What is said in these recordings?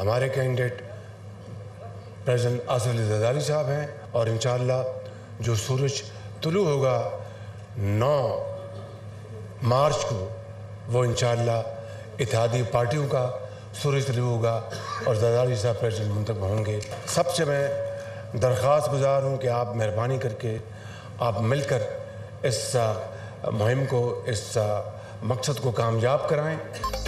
हमारे candidate president Asif Ali Zardari साहब हैं और इंशाअल्लाह जो सूरज तुलू होगा 9 मार्च को वो इंशाअल्लाह इत्तेहादी पार्टियों का सूरज तुलू होगा और जरदारी साहब प्रेसिडेंट मुंतखब होंगे। सबसे मैं दरख्वास्त गुजार हूँ कि आप मेहरबानी करके आप मिलकर इस मुहिम को, इस मकसद को कामयाब कराएं।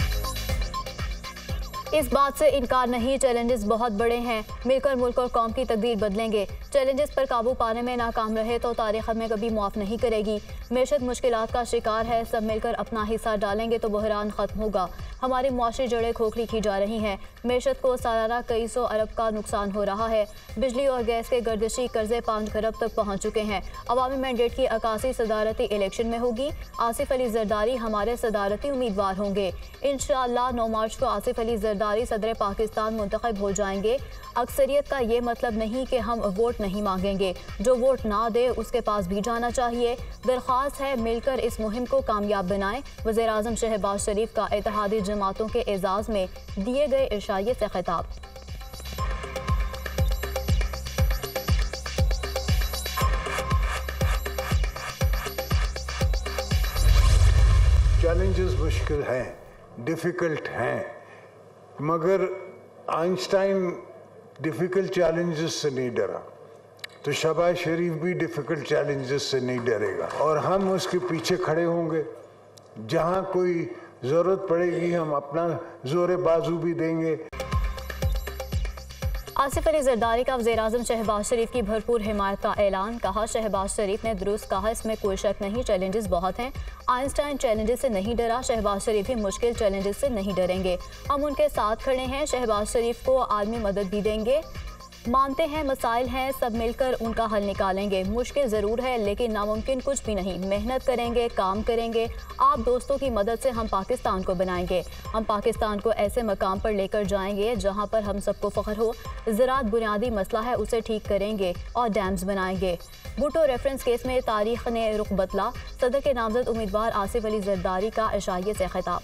इस बात से इनकार नहीं, चैलेंजेस बहुत बड़े हैं, मिलकर मुल्क और कौम की तकदीर बदलेंगे। चैलेंजेस पर काबू पाने में नाकाम रहे तो तारीख़ हमें कभी माफ़ नहीं करेगी। मैशत मुश्किलात का शिकार है, सब मिलकर अपना हिस्सा डालेंगे तो बहरान ख़त्म होगा। हमारी मुआशरी जड़ें खोखली की जा रही हैं, मैशत को सालाना कई सौ अरब का नुकसान हो रहा है। बिजली और गैस के गर्दिशी कर्जे 5 खरब तक पहुँच चुके हैं। अवामी मैंडेट की 81 सदारती इलेक्शन में होगी। आसिफ अली जरदारी हमारे सदारती उम्मीदवार होंगे। इंशाअल्लाह 9 मार्च को आसिफ अली जरदारी सदर पाकिस्तान मुंतखब हो जाएंगे। अक्सरियत का ये मतलब नहीं कि हम वोट नहीं मांगेंगे, जो वोट ना दे उसके पास भी जाना चाहिए। दरख्वास्त है मिलकर इस मुहिम को कामयाब बनाएं। वज़ीर आज़म शहबाज शरीफ का इत्तेहादी जमातों के एजाज़ में दिए गए इरशादियत से खिताब। चैलेंजेस मुश्किल हैं, डिफ़िकल्ट हैं, मगर आइंस्टाइन डिफ़िकल्ट चैलेंजेस से नहीं डरा, तो शहबाज शरीफ भी डिफ़िकल्ट चैलेंजेस से नहीं डरेगा और हम उसके पीछे खड़े होंगे। जहां कोई ज़रूरत पड़ेगी हम अपना ज़ोर बाजू भी देंगे। आसिफ अली जरदारी का वज़ीर आज़म शहबाज शरीफ की भरपूर हिमायत का ऐलान। कहा शहबाज शरीफ ने दुरुस्त कहा, इसमें कोई शक नहीं, चैलेंजेस बहुत हैं। आइंस्टाइन चैलेंजेस से नहीं डरा, शहबाज शरीफ भी मुश्किल चैलेंजेस से नहीं डरेंगे। हम उनके साथ खड़े हैं, शहबाज शरीफ को आलमी मदद भी देंगे। मानते हैं मसाइल हैं, सब मिलकर उनका हल निकालेंगे। मुश्किल ज़रूर है लेकिन नामुमकिन कुछ भी नहीं, मेहनत करेंगे, काम करेंगे। आप दोस्तों की मदद से हम पाकिस्तान को बनाएंगे। हम पाकिस्तान को ऐसे मकाम पर लेकर जाएंगे जहां पर हम सबको फ़ख्र हो। ज़राअत बुनियादी मसला है, उसे ठीक करेंगे और डैम्स बनाएंगे। भुट्टो रेफरेंस केस में तारीख ने रुख बदला। सदर के नामजद उम्मीदवार आसिफ अली जरदारी का इशारे से खिताब।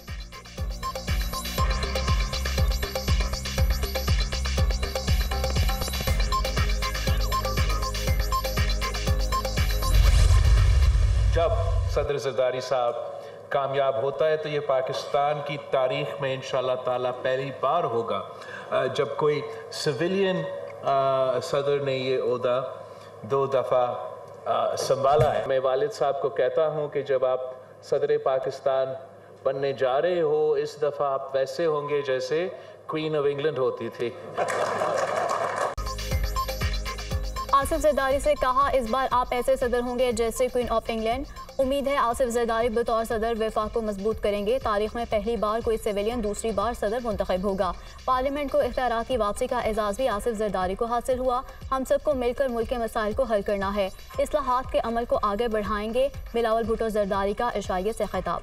जब सदर जरदारी साहब कामयाब होता है तो ये पाकिस्तान की तारीख़ में इंशाअल्लाह ताला पहली बार होगा जब कोई सिविलियन सदर ने ये ओहदा 2 दफ़ा संभाला है। मैं वालिद साहब को कहता हूँ कि जब आप सदर पाकिस्तान बनने जा रहे हो, इस दफ़ा आप वैसे होंगे जैसे क्वीन ऑफ इंग्लैंड होती थी। आसिफ जरदारी से कहा, इस बार आप ऐसे सदर होंगे जैसे क्वीन ऑफ इंग्लैंड। उम्मीद है आसिफ जरदारी बतौर सदर वफाक को मजबूत करेंगे। तारीख में पहली बार कोई सिविलियन दूसरी बार सदर मुंतखब होगा। पार्लियामेंट को इख्तियारात की वापसी का एजाज़ भी आसिफ जरदारी को हासिल हुआ। हम सबको मिलकर मुल्क के मसाइल को हल करना है, इस्लाहात के अमल को आगे बढ़ाएंगे। बिलावल भुट्टो जरदारी का इशारे से खिताब।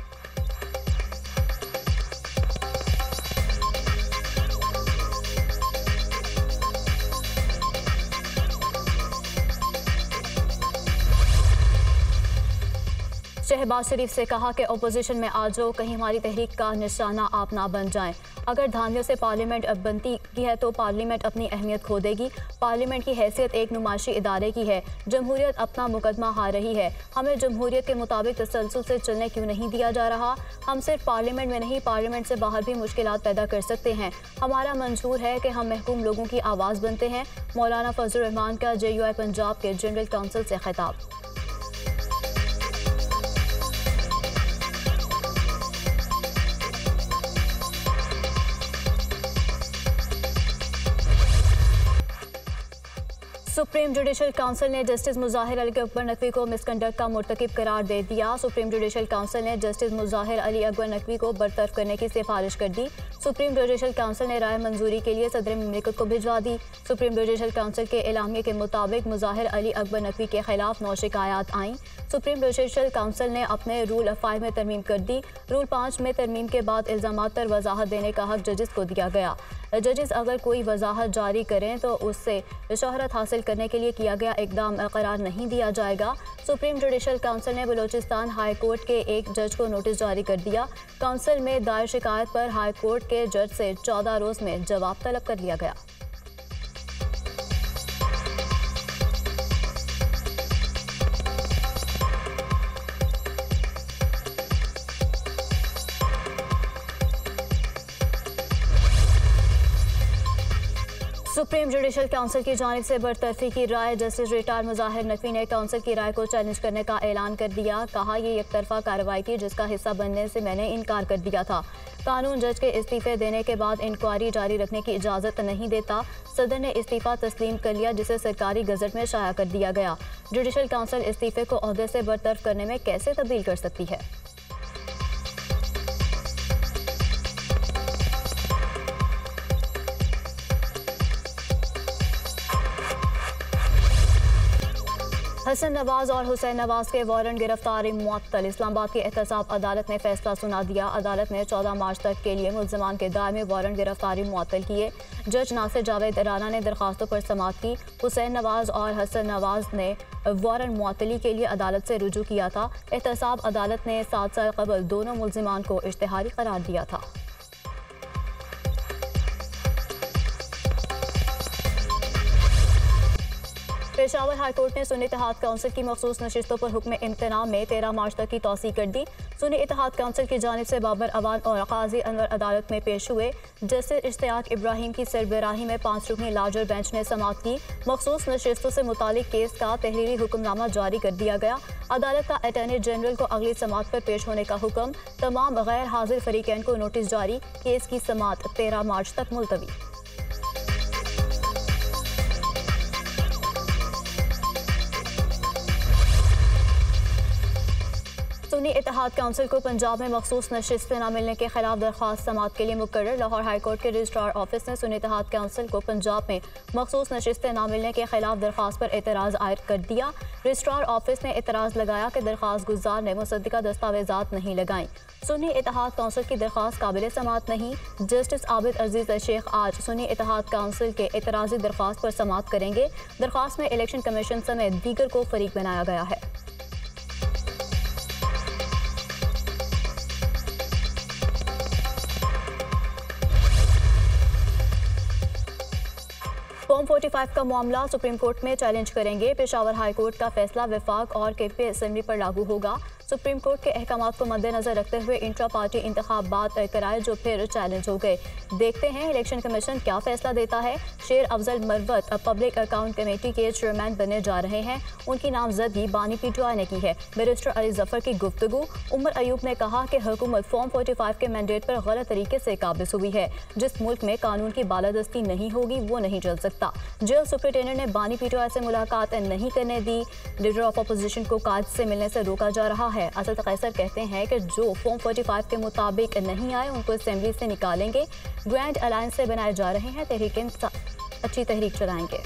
शहबाज शरीफ से कहा कि अपोजिशन में आ जाओ, कहीं हमारी तहरीक का निशाना आप ना बन जाएं। अगर धांधियों से पार्लियामेंट अब बनती की है तो पार्लियामेंट अपनी अहमियत खो देगी। पार्लियामेंट की हैसियत एक नुमाइशी इदारे की है। जमहूरियत अपना मुकदमा हार रही है। हमें जमहूरियत के मुताबिक तसलसल से चलने क्यों नहीं दिया जा रहा। हम सिर्फ पार्लियामेंट में नहीं, पार्लियामेंट से बाहर भी मुश्किलात पैदा कर सकते हैं। हमारा मंशूर है कि हम महकूम लोगों की आवाज़ बनते हैं। मौलाना फजल रहमान का JUI पंजाब के जनरल काउंसिल से खिताब। सुप्रीम जुडिशल काउंसिल ने जस्टिस मुज़ाहिर अली अकबर नकवी को मिसकंडक्ट का मुर्तकिब करार दे दिया। सुप्रीम जुडिशल काउंसिल ने जस्टिस मुज़ाहिर अली अकबर नकवी को बरतरफ करने की सिफारिश कर दी। सुप्रीम जुडिशल काउंसिल ने राय मंजूरी के लिए सदर ममलिकत को भिजवा दी। सुप्रीम जुडिशल काउंसिल के एलामिया के मुताबिक मुज़ाहिर अली अकबर नकवी के खिलाफ 9 शिकायत आईं। सुप्रीम जुडिशल काउंसिल ने अपने रूल 5 में तरमीम कर दी। रूल 5 में तरमीम के बाद इल्ज़ामात पर वजाहत देने का हक जजेस को दिया गया। जजेस अगर कोई वजाहत जारी करें तो उससे शोहरत हासिल करने के लिए किया गया इकदाम करार नहीं दिया जाएगा। सुप्रीम जुडिशल काउंसिल ने बलूचिस्तान हाई कोर्ट के एक जज को नोटिस जारी कर दिया। काउंसिल में दायर शिकायत पर हाई कोर्ट के जज से 14 रोज़ में जवाब तलब कर लिया गया। सुप्रीम जुडिशल काउंसिल की जानिब से बरतरफी की राय जस्टिस रिटायर मुजाहिर नकवी ने काउंसिल की राय को चैलेंज करने का ऐलान कर दिया। कहा, ये एक तरफा कार्रवाई थी जिसका हिस्सा बनने से मैंने इनकार कर दिया था। कानून जज के इस्तीफे देने के बाद इंक्वायरी जारी रखने की इजाज़त नहीं देता। सदर ने इस्तीफा तस्लीम कर लिया जिसे सरकारी गजट में शाया कर दिया गया। जुडिशल काउंसिल इस्तीफे को ओहदे से बरतरफ करने में कैसे तब्दील कर सकती है? हसन नवाज और हुसैन नवाज के वारंट गिरफ्तारी मुअत्तल। इस्लामाबाद की एहतसाब अदालत ने फैसला सुना दिया। अदालत ने 14 मार्च तक के लिए मुल्ज़िमान के दायमी वारंट गिरफ्तारी मुअत्तल किए। जज नासिर जावेद राना ने दरखास्तों पर समाअत की। हुसैन नवाज और हसन नवाज ने वारंट मुअत्तली के लिए अदालत से रुजू किया था। एहतसाब अदालत ने 7 साल कबल दोनों मुल्ज़िमान को इश्तिहारी करार दिया था। पेशावर हाई कोर्ट ने सुन्नी इत्तेहाद काउंसिल की मखसूस नशिस्तों पर हुक्म इम्तना में 13 मार्च तक की तौसीह कर दी। सुन्नी इत्तेहाद काउंसिल की जानिब से बाबर अवान और काजी अनवर अदालत में पेश हुए। जस्टिस इश्तियाक इब्राहिम की सरबराही में 5 रुकनी लार्जर बेंच ने समाअत की। मखसूस नशिस्तों से मुतालिक केस का तहरीरी हुक्मनामा जारी कर दिया गया। अदालत का अटॉर्नी जनरल को अगली समाअत पर पेश होने का हुक्म। तमाम गैर हाजिर फरीकैन को नोटिस जारी। केस की समाअत 13 मार्च तक मुलतवी। सुन्नी इत्तेहाद काउंसिल को पंजाब में मखसूस नशिस्तें न मिलने के खिलाफ दरख्वास्त समाअत के लिए मुकर्रर। लाहौर हाई कोर्ट के रजिस्ट्रार ऑफिस ने सुन्नी इत्तेहाद काउंसिल को पंजाब में मखसूस नशिस्तें न मिलने के खिलाफ दरख्वास्त पर एतराज़ आयद कर दिया। रजिस्ट्रार ऑफिस ने एतराज़ लगाया कि दरख्वास्त गुजार ने मुसद्दिका दस्तावेजात नहीं लगाई। सुन्नी इत्तेहाद काउंसिल की दरख्वास्त काबिल समाअत नहीं। जस्टिस आबिद अजीज शेख आज सुन्नी इत्तेहाद काउंसिल के एतराज़ी दरख्वास्त पर समाअत करेंगे। दरख्वास्त में इलेक्शन कमीशन समेत दीगर को फरीक बनाया गया है। फॉर्म 45 का मामला सुप्रीम कोर्ट में चैलेंज करेंगे। पेशावर हाई कोर्ट का फैसला वफाक और केपी असेंबली पर लागू होगा। सुप्रीम कोर्ट के अहकामात को मद्देनजर रखते हुए इंट्रा पार्टी इंतखाबात कराए जो फिर चैलेंज हो गए। देखते हैं इलेक्शन कमीशन क्या फैसला देता है। Sher Afzal Marwat public account committee के चेयरमैन बनने जा रहे हैं। उनकी नामजदगी बानी PTI ने की है। बैरिस्टर अली जफर की गुफ्तगू। उमर अयूब ने कहा कि हुकूमत फॉर्म 45 के मैंडेट पर गलत तरीके से काबिज हुई है। जिस मुल्क में कानून की बालादस्ती नहीं होगी वो नहीं चल सकता। जेल सुप्रिंटेंडेंट ने बानी PTI से मुलाकात नहीं करने दी। लीडर ऑफ अपोजिशन को काज से मिलने से रोका जा रहा है। असद कैसर कहते हैं कि जो फॉर्म 45 के मुताबिक नहीं आए उनको असेंबली से निकालेंगे। ग्रैंड अलायंस से बनाए जा रहे हैं। तहरीक अच्छी तहरीक चलाएंगे।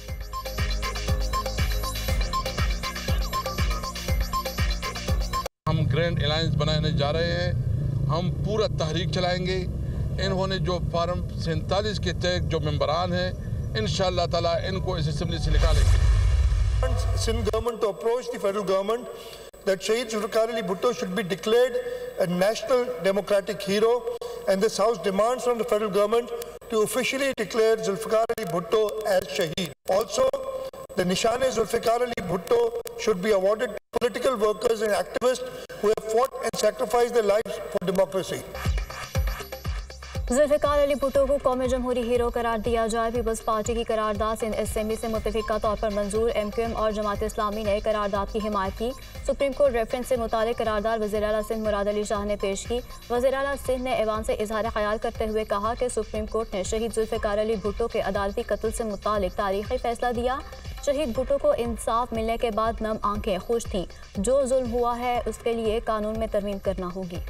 हम ग्रैंड अलायंस बनाने जा रहे हैं। हम पूरा तहरीक चलाएंगे। इन्होंने जो फार्म 47 के तहत जो मेंबरान हैं इंशाअल्लाह ताला इनको इस असेंबली से निकालेंगे। Sindh government to approach the federal government that Shaheed Zulfikar Ali Bhutto should be declared a national democratic hero, and this house demands from the federal government to officially declare Zulfikar Ali Bhutto as Shaheed. Also, the Nishane Zulfikar Ali Bhutto should be awarded to political workers and activists who have fought and sacrificed their lives for democracy. Zulfikar Ali Bhutto को कौमी जमहूरी hero करार दिया जाए। Peoples party की करारदाद Sindh assembly से मुतफिका तौर पर मंजूर। MQM और जमात इस्लामी ने करारदाद की हिमायत की। सुप्रीम कोर्ट रेफरेंस से मुतालिक करारदाद वज़ीर आला सिंध मुराद अली शाह ने पेश की। वज़ीर आला सिंध ने ऐवान से इजहार ख्याल करते हुए कहा कि सुप्रीम कोर्ट ने शहीद जुल्फिकार अली भुट्टो के अदालती कत्ल से मुतालिक तारीखी फैसला दिया। शहीद भुट्टो को इंसाफ मिलने के बाद नम आंखें खुश थीं। जो जुल्म हुआ है उसके लिए कानून में तरमीम करना होगी।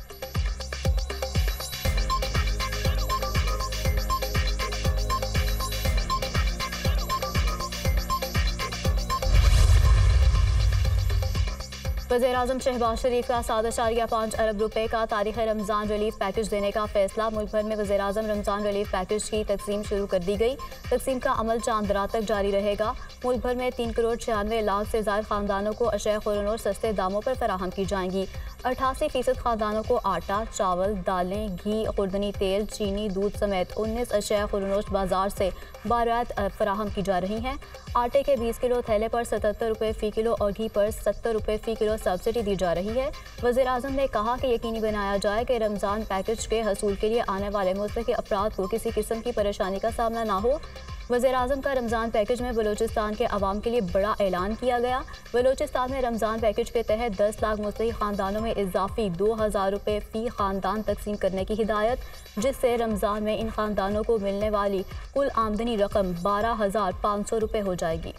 वज़ीर-ए-आज़म शहबाज शरीफ का 7.5 अरब रुपए का तारीख़ रमज़ान रिलीफ पैकेज देने का फैसला। मुल्क भर में वज़ीर-ए-आज़म रमज़ान रिलीफ पैकेज की तकसीम शुरू कर दी गई। तकसीम का अमल चांद रात तक जारी रहेगा। मुल्क भर में 3 करोड़ 96 लाख से ज़ायद ख़ानदानों को अशय खुरान सस्ते दामों पर फराहम की जाएंगी। 88% ख़ानदानों को आटा, चावल, दालें, घी, खुर्दनी तेल, चीनी, दूध समेत 19 अशया खुरान बाजार से बारात फराहम की जा रही हैं। आटे के 20 किलो थैले पर 77 रुपये फ़ी किलो और घी पर 70 रुपये फ़ी किलो सब्सिडी दी जा रही है। वज़ीर-ए-आज़म ने कहा कि यकीनी बनाया जाए कि रमज़ान पैकेज के हसूल के लिए आने वाले मुस्तहिक़ अफराद को किसी किस्म की परेशानी का सामना ना हो। वज़ीर-ए-आज़म का रमज़ान पैकेज में बलूचिस्तान के अवाम के लिए बड़ा ऐलान किया गया। बलूचिस्तान में रमज़ान पैकेज के तहत 10 लाख मुस्तहिक़ ख़ानदानों में इजाफी 2000 रुपये फ़ी ख़ानदान तकसीम करने की हिदायत, जिससे रमज़ान में इन ख़ानदानों को मिलने वाली कुल आमदनी रकम 12,500 रुपये हो जाएगी।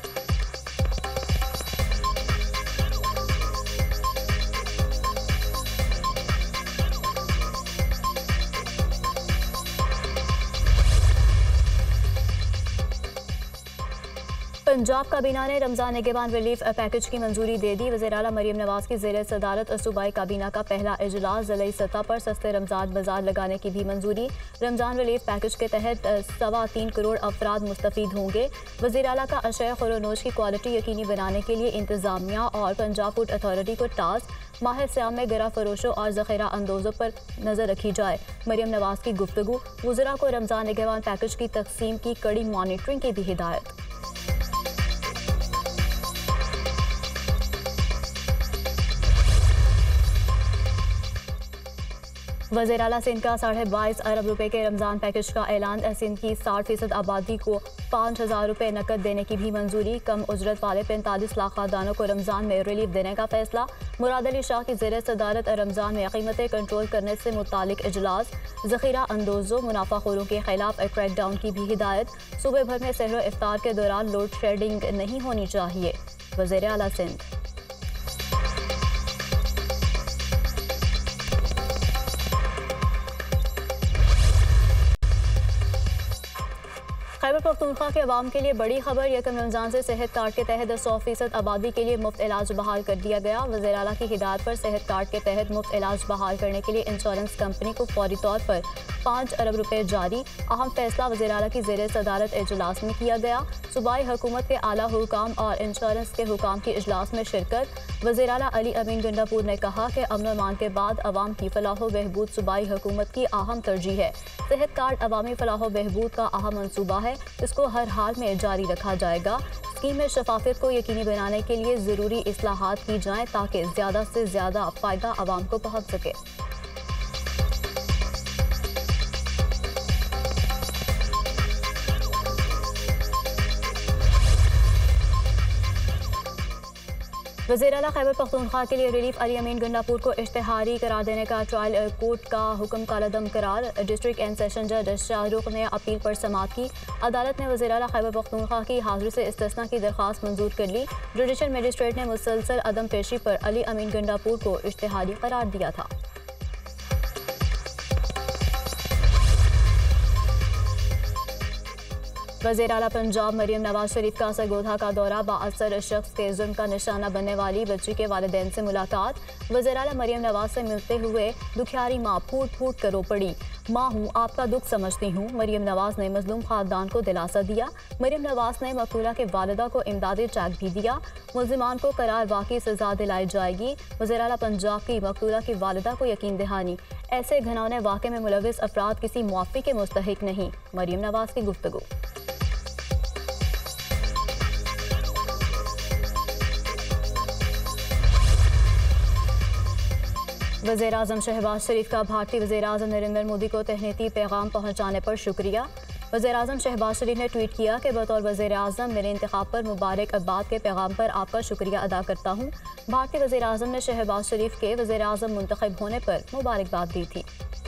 पंजाब काबीना ने रमज़ान निगहबान रिलीफ पैकेज की मंजूरी दे दी। वज़ीर-ए-आला मरीम नवाज़ की ज़ेर सदारत सूबाई काबीना का पहला इजलास ज़िलाई सतह पर सस्ते रमज़ान बाजार लगाने की भी मंजूरी। रमज़ान रिलीफ पैकेज के तहत 3.25 करोड़ अफराद मुस्तफ़ीद होंगे। वज़ीर-ए-आला का अशय खुरानोश की क्वालिटी यकीनी बनाने के लिए इंतज़ामिया और पंजाब फूड अथॉरिटी को टास्क। माह सियाम में गिरा फरोशों और ज़ख़ीरा अंदोज़ों पर नज़र रखी जाए। मरीम नवाज़ की गुफ्तगू। वज़रा को रमज़ान निगहबान पैकेज की तकसीम की कड़ी मॉनिटरिंग की भी हिदायत। वज़ीर-ए-आला सिंध का 22.5 अरब रुपए के रमज़ान पैकेज का ऐलान। सिंध की 60% आबादी को 5,000 रुपये नकद देने की भी मंजूरी। कम उजरत वाले 45 लाख खानदानों को रमज़ान में रिलीफ देने का फैसला। मुराद अली शाह की ज़ेर सदारत रमज़ान में कीमतें कंट्रोल करने से मुतालिक इजलास। ज़ख़ीरा अंदोज़ों मुनाफाखोरों के खिलाफ क्रैकडाउन की भी हिदायत। सूबे भर में सहर इफ्तार के दौरान लोड शेडिंग नहीं होनी चाहिए। वज़ीर-ए-आला सिंध। खैबर पख्तूनख्वा के अवाम के लिए बड़ी खबर। यकम रमज़ान से सेहत कार्ड के तहत 100% आबादी के लिए मुफ्त इलाज बहाल कर दिया गया। वज़ीर-ए-आला की हिदायत पर सेहत कार्ड के तहत मुफ्त इलाज बहाल करने के लिए इंश्योरेंस कंपनी को फौरी तौर पर 5 अरब रुपये जारी। अहम फैसला वज़ीर-ए-आला की ज़ेर सदारत इजलास में किया गया। सूबाई हुकूमत के आला हुकाम और इंश्योरेंस के हुकाम की इजलास में शिरकत। वज़ीर-ए-आला अली अमीन गंडापुर ने कहा कि अमन मान के बाद अवाम की फलाह व बहबूद सूबाई हुकूमत की अहम तरजीह है। सेहत कार्ड अवामी फलाह व बहबूद का अहम मनसूबा है। इसको हर हाल में जारी रखा जाएगा। स्कीम में शफाफियत को यकीनी बनाने के लिए ज़रूरी इस्लाहात की जाएँ ताकि ज़्यादा से ज़्यादा फ़ायदा अवाम को पहुँच सके। वज़ीर-ए-आला खैबर पख्तूनख्वा के लिए रिलीफ अली अमीन गंडापुर को इश्तिहारी करार देने का ट्रायल कोर्ट का हुक्म कालदम करार। डिस्ट्रिक्ट एंड सेशन जज शाहरुख ने अपील पर समाअत की। अदालत ने वज़ीर-ए-आला खैबर पख्तूनख्वा की हाज़िरी से इस्तिस्ना की दरख्वास्त मंजूर कर ली। जुडिशल मजिस्ट्रेट ने मुसलसल अदम पेशी पर अली अमीन गंडापुर को इश्तिहारी करार दिया था। वज़ीर-ए-आला पंजाब मरीम नवाज शरीफ का सरगोधा का दौरा। बाअसर शख्स के जुल्म का निशाना बनने वाली बच्ची के वालिदैन से मुलाकात। वज़ीर-ए-आला मरीम नवाज से मिलते हुए दुखियारी माँ फूट फूट कर रो पड़ी। माँ हूँ, आपका दुख समझती हूँ। मरीम नवाज ने मजलूम खानदान को दिलासा दिया। मरीम नवाज ने मकरूला के वालिदा को इमदादी चेक भी दिया। मुल्जिमान को करार वाकई सजा दिलाई जाएगी। वज़ीर-ए-आला पंजाब की मकरूला की वालिदा को यकीन दहानी। ऐसे घिनौने वाक़े में मुलविस अफराद किसी मुआफ़ी के मुस्तहिक नहीं। मरीम नवाज की गुफ्तगू। वज़ीर-ए-आज़म शहबाज शरीफ का भारतीय वज़ीर-ए-आज़म नरेंद्र मोदी को तहनीती पैगाम पहुँचाने पर शुक्रिया। वज़ीर-ए-आज़म शहबाज शरीफ ने ट्वीट किया कि बतौर वज़ीर-ए-आज़म मेरे इंतखाब पर मुबारकबाद के पैगाम पर आपका शुक्रिया अदा करता हूँ। भारतीय वज़ीर-ए-आज़म ने शहबाज शरीफ के वज़ीर-ए-आज़म मुंतखब होने पर मुबारकबाद दी थी।